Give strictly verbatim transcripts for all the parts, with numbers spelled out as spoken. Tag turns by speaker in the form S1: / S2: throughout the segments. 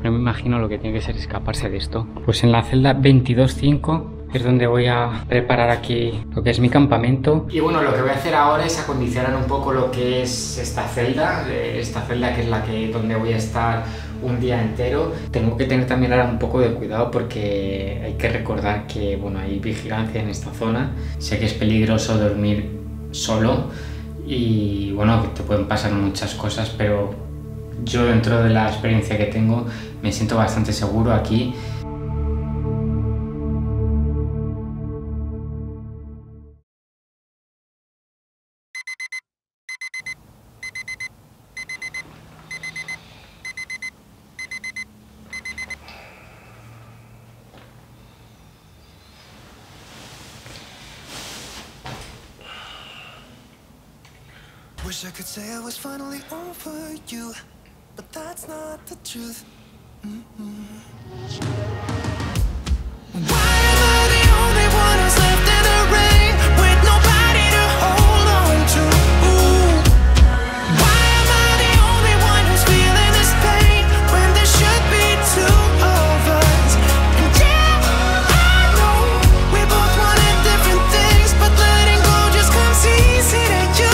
S1: No me imagino lo que tiene que ser escaparse de esto. Pues en la celda veintidós cinco es donde voy a preparar aquí lo que es mi campamento. Y bueno, lo que voy a hacer ahora es acondicionar un poco lo que es esta celda, esta celda que es la que donde voy a estar un día entero. Tengo que tener también ahora un poco de cuidado porque hay que recordar que bueno, hay vigilancia en esta zona. Sé que es peligroso dormir solo y bueno, que te pueden pasar muchas cosas, pero yo dentro de la experiencia que tengo me siento bastante seguro aquí.
S2: Wish I could say I was finally over you, but that's not the truth. Mm-mm. Why am I the only one who's left in the rain with nobody to hold on to? Ooh. Why am I the only one who's feeling this pain when there should be two of us? And yeah, I know we both wanted different things, but letting go just comes easy to you.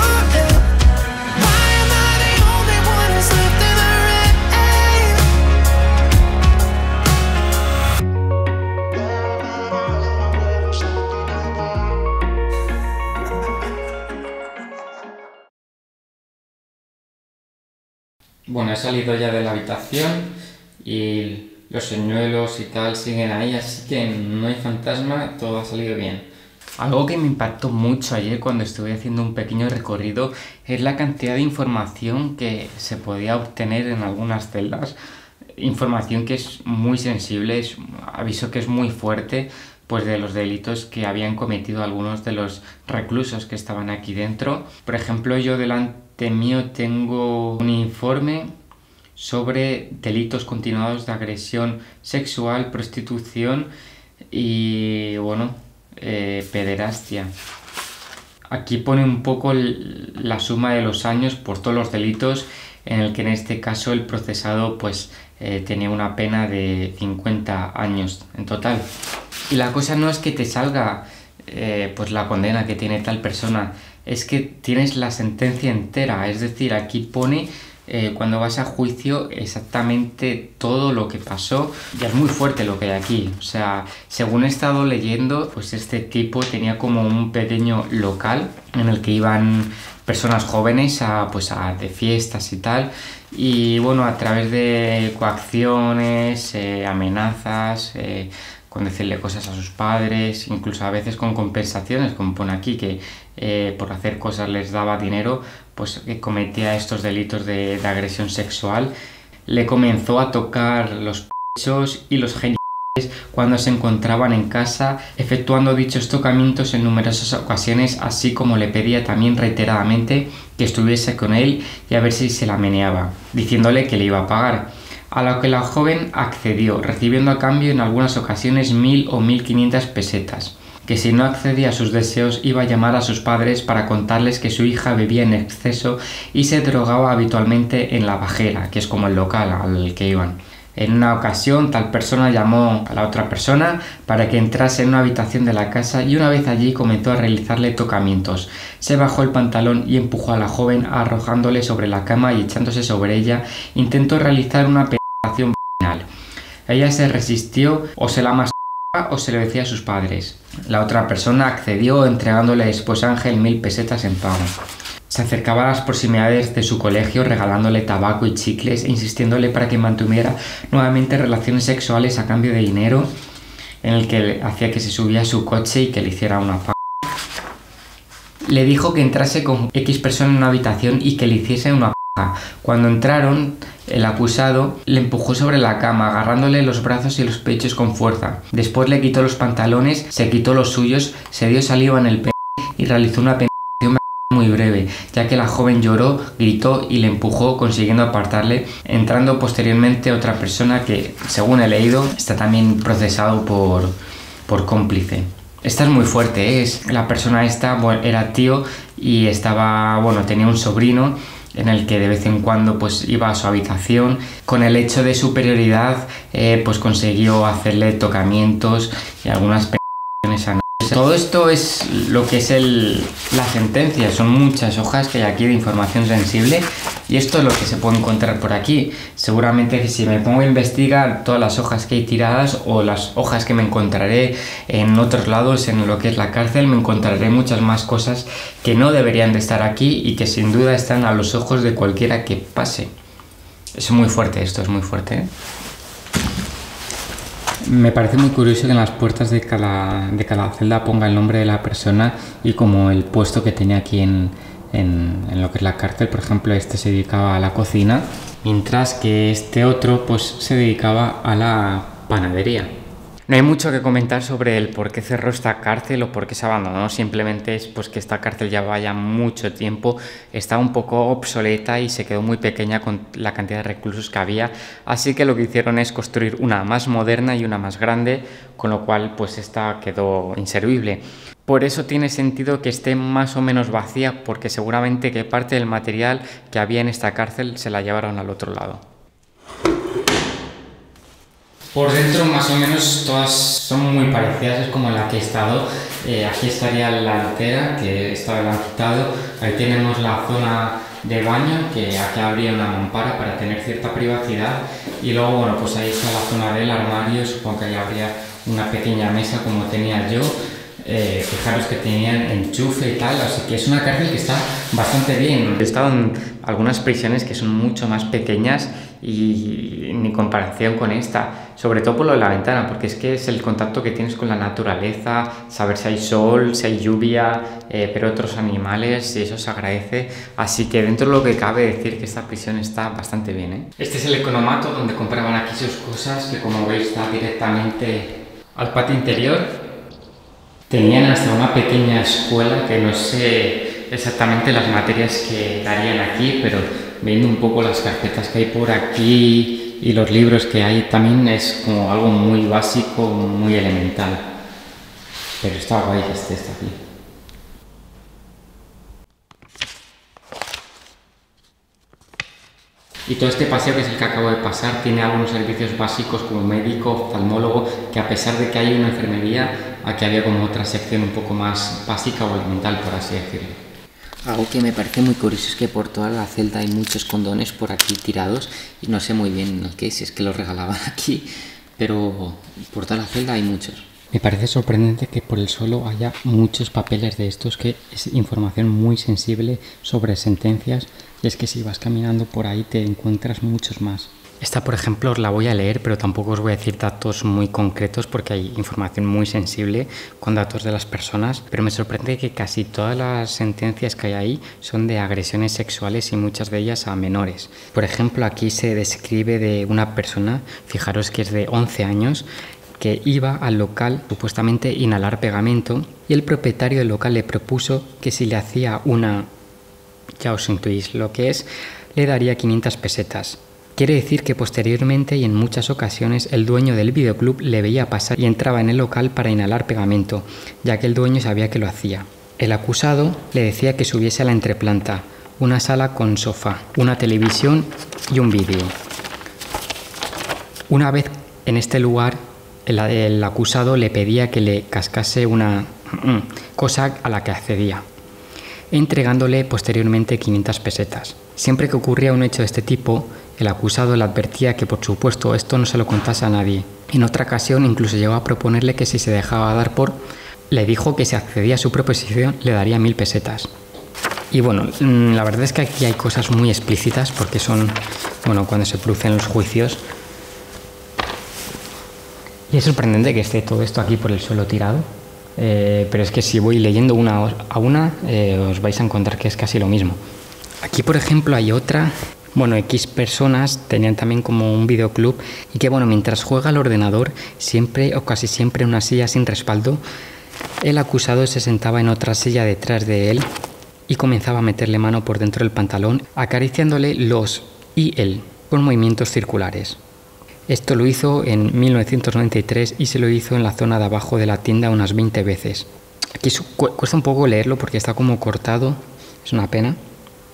S1: Bueno, he salido ya de la habitación y los señuelos y tal siguen ahí, así que no hay fantasma, todo ha salido bien. Algo que me impactó mucho ayer cuando estuve haciendo un pequeño recorrido es la cantidad de información que se podía obtener en algunas celdas. Información que es muy sensible, es, aviso que es muy fuerte, pues de los delitos que habían cometido algunos de los reclusos que estaban aquí dentro. Por ejemplo, yo delante mío tengo un informe sobre delitos continuados de agresión sexual, prostitución y, bueno, eh, pederastia. Aquí pone un poco el, la suma de los años por todos los delitos, en el que en este caso el procesado pues eh, tenía una pena de cincuenta años en total. Y la cosa no es que te salga eh, pues la condena que tiene tal persona, es que tienes la sentencia entera, es decir, aquí pone eh, cuando vas a juicio exactamente todo lo que pasó, y es muy fuerte lo que hay aquí. O sea, según he estado leyendo, pues este tipo tenía como un pequeño local en el que iban personas jóvenes a, pues a, de fiestas y tal, y bueno, a través de coacciones, eh, amenazas, eh, con decirle cosas a sus padres, incluso a veces con compensaciones, como pone aquí, que eh, por hacer cosas les daba dinero, pues que cometía estos delitos de, de agresión sexual. Le comenzó a tocar los pechos y los genitales cuando se encontraban en casa, efectuando dichos tocamientos en numerosas ocasiones, así como le pedía también reiteradamente que estuviese con él y a ver si se la meneaba, diciéndole que le iba a pagar. A lo que la joven accedió, recibiendo a cambio en algunas ocasiones mil o mil quinientas pesetas, que si no accedía a sus deseos iba a llamar a sus padres para contarles que su hija bebía en exceso y se drogaba habitualmente en la bajera, que es como el local al que iban. En una ocasión, tal persona llamó a la otra persona para que entrase en una habitación de la casa y una vez allí comenzó a realizarle tocamientos. Se bajó el pantalón y empujó a la joven arrojándole sobre la cama y echándose sobre ella. Intentó realizar una penetración vaginal. Ella se resistió, o se la masturbaba o se lo decía a sus padres. La otra persona accedió entregándole después a Ángel mil pesetas en pago. Se acercaba a las proximidades de su colegio regalándole tabaco y chicles e insistiéndole para que mantuviera nuevamente relaciones sexuales a cambio de dinero, en el que hacía que se subía a su coche y que le hiciera una p***. Le dijo que entrase con X persona en una habitación y que le hiciese una p***. Cuando entraron, el acusado le empujó sobre la cama, agarrándole los brazos y los pechos con fuerza. Después le quitó los pantalones, se quitó los suyos, se dio saliva en el p*** y realizó una penetración muy breve, ya que la joven lloró, gritó y le empujó, consiguiendo apartarle, entrando posteriormente otra persona que, según he leído, está también procesado por, por cómplice. Esta es muy fuerte, ¿eh? Es, la persona esta bueno, era tío y estaba, bueno, tenía un sobrino en el que de vez en cuando pues iba a su habitación. Con el hecho de superioridad eh, pues consiguió hacerle tocamientos y algunas p******s a. Todo esto es lo que es el, la sentencia, son muchas hojas que hay aquí de información sensible y esto es lo que se puede encontrar por aquí. Seguramente que si me pongo a investigar todas las hojas que hay tiradas o las hojas que me encontraré en otros lados en lo que es la cárcel, me encontraré muchas más cosas que no deberían de estar aquí y que sin duda están a los ojos de cualquiera que pase. Es muy fuerte esto, es muy fuerte, ¿eh? Me parece muy curioso que en las puertas de cada, de cada celda ponga el nombre de la persona y como el puesto que tenía aquí en, en, en lo que es la cárcel. Por ejemplo, este se dedicaba a la cocina, mientras que este otro pues se dedicaba a la panadería. No hay mucho que comentar sobre el por qué cerró esta cárcel o por qué se abandonó, simplemente es pues que esta cárcel ya vaya mucho tiempo, está un poco obsoleta y se quedó muy pequeña con la cantidad de reclusos que había, así que lo que hicieron es construir una más moderna y una más grande, con lo cual pues esta quedó inservible. Por eso tiene sentido que esté más o menos vacía, porque seguramente que parte del material que había en esta cárcel se la llevaron al otro lado. Por dentro más o menos todas son muy parecidas, es como la que he estado. Eh, aquí estaría la altera, que esta la han quitado. Ahí tenemos la zona de baño, que aquí habría una mampara para tener cierta privacidad. Y luego, bueno, pues ahí está la zona del armario, supongo que ahí habría una pequeña mesa como tenía yo. Eh, fijaros que tenían enchufe y tal, así que es una cárcel que está bastante bien. He estado en algunas prisiones que son mucho más pequeñas y ni comparación con esta, sobre todo por lo de la ventana, porque es que es el contacto que tienes con la naturaleza, saber si hay sol, si hay lluvia, eh, pero otros animales, y eso se agradece. Así que dentro de lo que cabe decir que esta prisión está bastante bien, ¿eh? Este es el economato donde compraban aquí sus cosas, que como veis está directamente al patio interior. Tenían hasta una pequeña escuela que no sé exactamente las materias que darían aquí, pero viendo un poco las carpetas que hay por aquí y los libros que hay también es como algo muy básico, muy elemental. Pero está guay que esté esto aquí. Y todo este paseo, que es el que acabo de pasar, tiene algunos servicios básicos como médico, oftalmólogo, que a pesar de que hay una enfermería, aquí había como otra sección un poco más básica o elemental, por así decirlo. Algo que me parece muy curioso es que por toda la celda hay muchos condones por aquí tirados y no sé muy bien el qué, si es que los regalaban aquí, pero por toda la celda hay muchos. Me parece sorprendente que por el suelo haya muchos papeles de estos, que es información muy sensible sobre sentencias, y es que si vas caminando por ahí te encuentras muchos más. Esta, por ejemplo, os la voy a leer, pero tampoco os voy a decir datos muy concretos porque hay información muy sensible con datos de las personas, pero me sorprende que casi todas las sentencias que hay ahí son de agresiones sexuales y muchas de ellas a menores. Por ejemplo, aquí se describe de una persona, fijaros que es de once años, que iba al local supuestamente inhalar pegamento y el propietario del local le propuso que si le hacía una, ya os intuís lo que es, le daría quinientas pesetas. Quiere decir que posteriormente y en muchas ocasiones el dueño del videoclub le veía pasar y entraba en el local para inhalar pegamento, ya que el dueño sabía que lo hacía. El acusado le decía que subiese a la entreplanta, una sala con sofá, una televisión y un vídeo. Una vez en este lugar, el, el acusado le pedía que le cascase una cosa a la que accedía, entregándole posteriormente quinientas pesetas. Siempre que ocurría un hecho de este tipo, el acusado le advertía que por supuesto esto no se lo contase a nadie. En otra ocasión incluso llegó a proponerle que si se dejaba dar por, le dijo que si accedía a su proposición le daría mil pesetas. Y bueno, la verdad es que aquí hay cosas muy explícitas porque son, bueno, cuando se producen los juicios. Y es sorprendente que esté todo esto aquí por el suelo tirado. Eh, pero es que si voy leyendo una a una eh, os vais a encontrar que es casi lo mismo. Aquí, por ejemplo, hay otra. Bueno, X personas tenían también como un videoclub y que, bueno, mientras juega al ordenador, siempre o casi siempre en una silla sin respaldo, el acusado se sentaba en otra silla detrás de él y comenzaba a meterle mano por dentro del pantalón, acariciándole los y él con movimientos circulares. Esto lo hizo en mil novecientos noventa y tres y se lo hizo en la zona de abajo de la tienda unas veinte veces. Aquí cuesta un poco leerlo porque está como cortado, es una pena.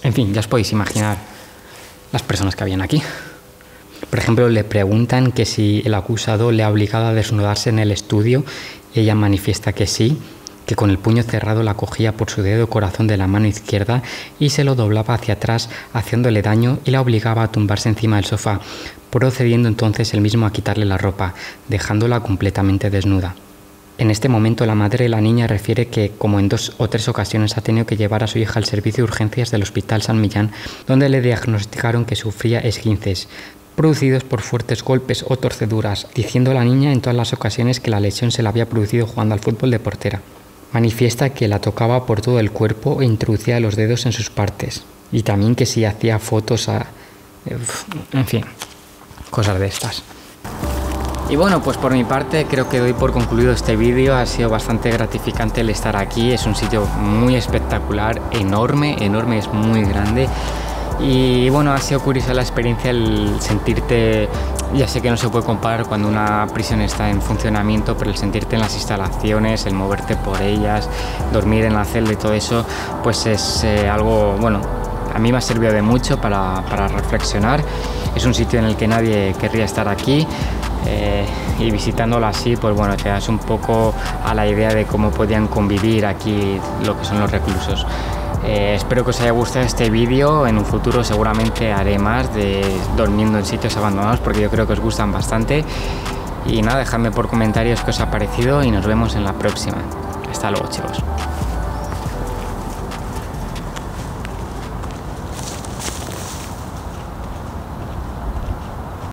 S1: En fin, ya os podéis imaginar las personas que habían aquí. Por ejemplo, le preguntan que si el acusado le ha obligado a desnudarse en el estudio. Ella manifiesta que sí, que con el puño cerrado la cogía por su dedo corazón de la mano izquierda y se lo doblaba hacia atrás, haciéndole daño, y la obligaba a tumbarse encima del sofá, procediendo entonces él mismo a quitarle la ropa, dejándola completamente desnuda. En este momento la madre de la niña refiere que, como en dos o tres ocasiones, ha tenido que llevar a su hija al servicio de urgencias del Hospital San Millán, donde le diagnosticaron que sufría esguinces producidos por fuertes golpes o torceduras, diciendo la niña en todas las ocasiones que la lesión se la había producido jugando al fútbol de portera. Manifiesta que la tocaba por todo el cuerpo e introducía los dedos en sus partes, y también que si hacía fotos a... en fin, cosas de estas. Y bueno, pues por mi parte creo que doy por concluido este vídeo. Ha sido bastante gratificante el estar aquí. Es un sitio muy espectacular, enorme, enorme, es muy grande. Y bueno, ha sido curiosa la experiencia, el sentirte, ya sé que no se puede comparar cuando una prisión está en funcionamiento, pero el sentirte en las instalaciones, el moverte por ellas, dormir en la celda y todo eso, pues es eh, algo, bueno, a mí me ha servido de mucho para, para reflexionar. Es un sitio en el que nadie querría estar aquí. Eh, y visitándolo así, pues bueno, te das un poco a la idea de cómo podían convivir aquí lo que son los reclusos. Eh, espero que os haya gustado este vídeo. En un futuro seguramente haré más de durmiendo en sitios abandonados, porque yo creo que os gustan bastante. Y nada, dejadme por comentarios qué os ha parecido y nos vemos en la próxima. Hasta luego, chicos.